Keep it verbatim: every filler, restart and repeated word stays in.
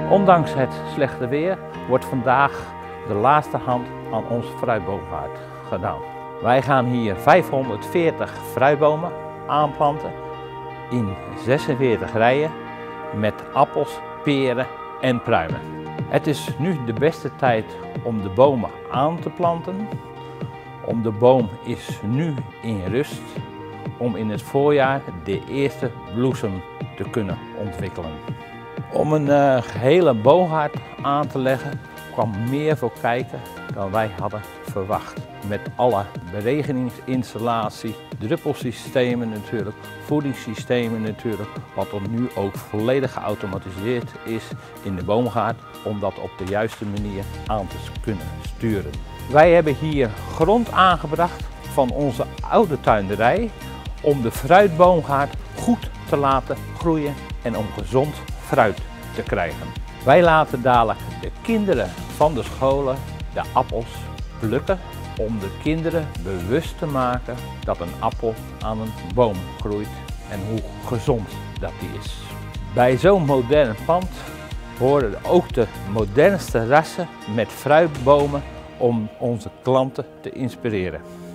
Ondanks het slechte weer wordt vandaag de laatste hand aan onze fruitboomgaard gedaan. Wij gaan hier vijfhonderdveertig fruitbomen aanplanten in zesenveertig rijen met appels, peren en pruimen. Het is nu de beste tijd om de bomen aan te planten. Om de boom is nu in rust om in het voorjaar de eerste bloesem te kunnen ontwikkelen. Om een uh, hele boomgaard aan te leggen kwam meer voor kijken dan wij hadden verwacht. Met alle beregeningsinstallatie, druppelsystemen natuurlijk, voedingssystemen natuurlijk, wat tot nu ook volledig geautomatiseerd is in de boomgaard om dat op de juiste manier aan te kunnen sturen. Wij hebben hier grond aangebracht van onze oude tuinderij om de fruitboomgaard goed te laten groeien en om gezond fruit te krijgen. Wij laten dadelijk de kinderen van de scholen de appels plukken om de kinderen bewust te maken dat een appel aan een boom groeit en hoe gezond dat die is. Bij zo'n modern pand horen ook de modernste rassen met fruitbomen om onze klanten te inspireren.